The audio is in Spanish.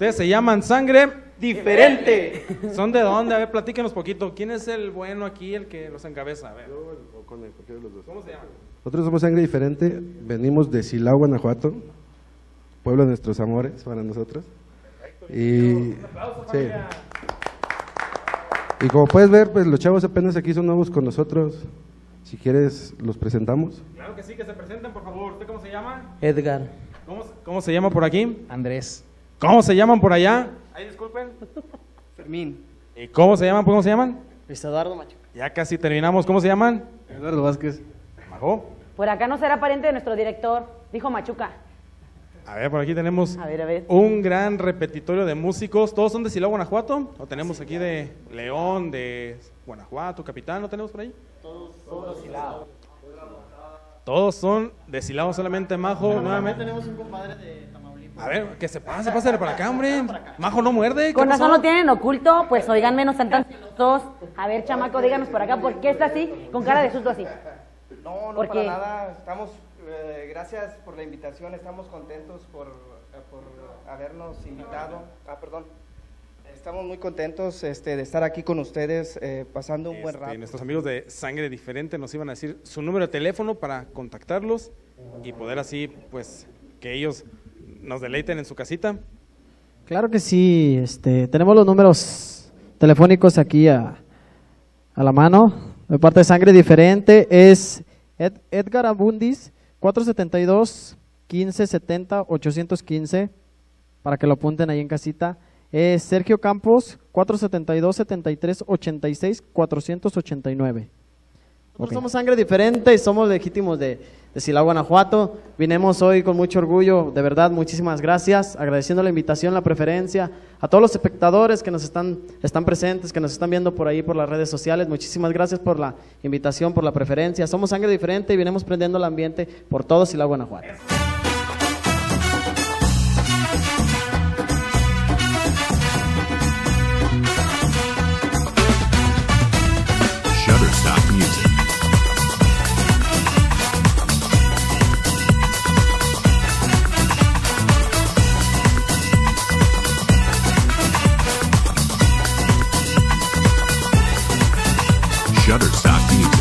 Ustedes se llaman Sangre Diferente. ¿Son de dónde? A ver, platíquenos poquito. ¿Quién es el bueno aquí, el que los encabeza? A ver. ¿Cómo se llama? Nosotros somos Sangre Diferente, venimos de Silao, Guanajuato, pueblo de nuestros amores para nosotros. Y, sí. Y como puedes ver, pues los chavos apenas aquí son nuevos con nosotros. Si quieres, los presentamos. Claro que sí, que se presenten, por favor. ¿Usted cómo se llama? Edgar. ¿Cómo se llama por aquí? Andrés. ¿Cómo se llaman por allá? Ahí, disculpen. Fermín. ¿Y cómo se llaman? ¿Cómo se llaman? Luis Eduardo Machuca. Ya casi terminamos. ¿Cómo se llaman? Eduardo Vázquez. Majo. Por acá no será pariente de nuestro director, dijo Machuca. A ver, por aquí tenemos A ver. un gran repetitorio de músicos. ¿Todos son de Silao, Guanajuato? ¿O tenemos aquí de León, de Guanajuato, Capital? ¿No tenemos por ahí? Todos Silao. Todos son de Silao, solamente Majo. Nuevamente Tenemos un compadre de Tamaulipas. A ver, que se pase, pásale para acá, hombre. Majo no muerde. ¿Qué Con razón pasó? lo tienen oculto, pues oiganme, no están tan celosos. A ver, chamaco, díganos por acá, ¿por qué está así? Con cara de susto así. No, ¿Por para qué? nada. Estamos, gracias por la invitación. Estamos contentos por habernos invitado. Perdón. Estamos muy contentos de estar aquí con ustedes, pasando un buen rato. Nuestros amigos de Sangre Diferente nos iban a decir su número de teléfono para contactarlos y poder así, pues, que ellos nos deleiten en su casita. Claro que sí, tenemos los números telefónicos aquí a la mano. De parte de Sangre Diferente es Edgar Abundis, 472-1570-815, para que lo apunten ahí en casita. Es Sergio Campos, 472-73-86-489. Nosotros somos Sangre Diferente y somos legítimos de Silao, Guanajuato. Vinimos hoy con mucho orgullo, de verdad, muchísimas gracias, agradeciendo la invitación, la preferencia, a todos los espectadores que nos están presentes, que nos están viendo por ahí por las redes sociales. Muchísimas gracias por la invitación, por la preferencia. Somos Sangre Diferente y venimos prendiendo el ambiente por todo Silao, Guanajuato. Shutterstock Music. Shutterstock Music.